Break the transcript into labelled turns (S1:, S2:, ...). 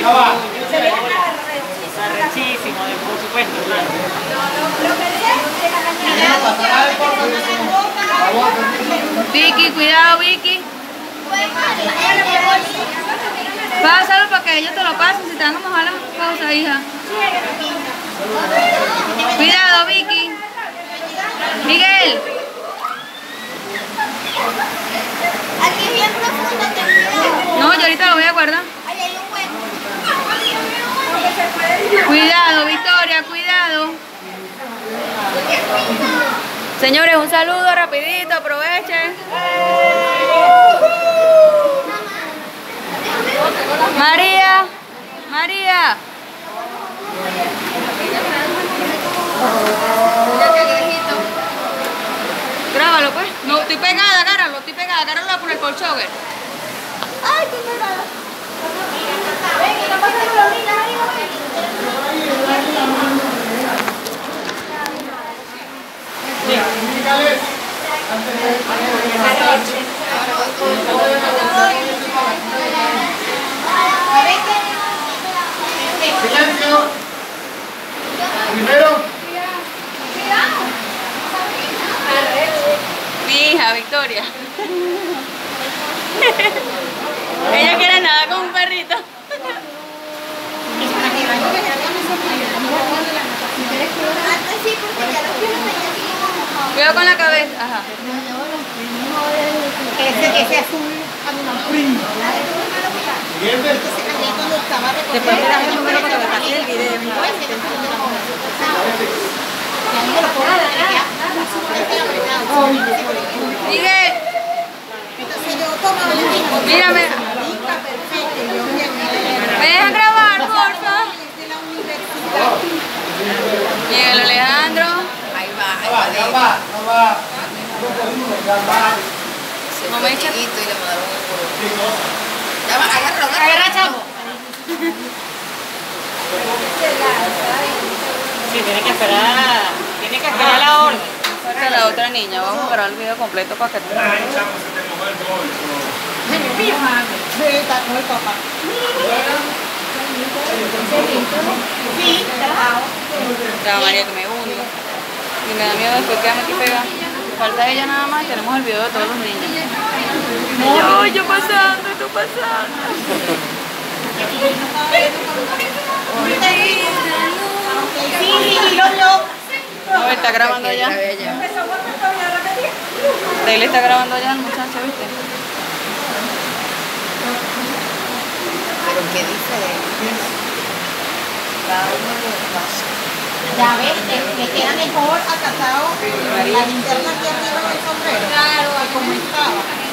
S1: Arrechísimo, por supuesto, claro.
S2: Vicky, cuidado, Vicky. Pásalo para que ellos te lo pasen. Si te van a mojar las cosas, hija. Cuidado, Vicky. Miguel.
S3: Aquí bien profundo, te cuidado.
S2: No, yo ahorita lo voy a guardar.
S3: Ahí hay un hueco.
S2: Cuidado, Victoria, cuidado. Señores, un saludo rapidito, aprovechen. María, María. Grábalo pues. No, estoy pegada, agárralo por el colchón.
S3: Ay, estoy pegada.
S4: Silencio. Primero.
S2: Mi hija, Victoria. Ella quiere nada con un perrito. Cuidado con la cabeza. Ajá.
S3: Ese azul
S4: Siguiente.
S3: después me das el número para que me pase el video.
S2: Miguel. Mírame. ¿Me dejan grabar, porfa? Miguel Alejandro. Ahí va.
S4: Ya va.
S2: No me echa.
S5: Y le mandaron un puro. Ya va, agárralo.
S2: Agarra, chavo.
S1: Sí, tiene que esperar a la orden.
S2: Falta la otra niña. Vamos a grabar el video completo para que... Ya, María, que me hundo. Y me da miedo después quedarme aquí pegada. Falta ella nada más y tenemos el video de todos los niños. Yo pasando, tú pasando. No, está grabando ya. Él está grabando ya el muchacho, ¿viste?
S5: Pero ¿qué dice de cada uno de los pasos?
S3: Ya ves, me queda mejor acatado la linterna aquí arriba en el sombrero. Claro, como estaba.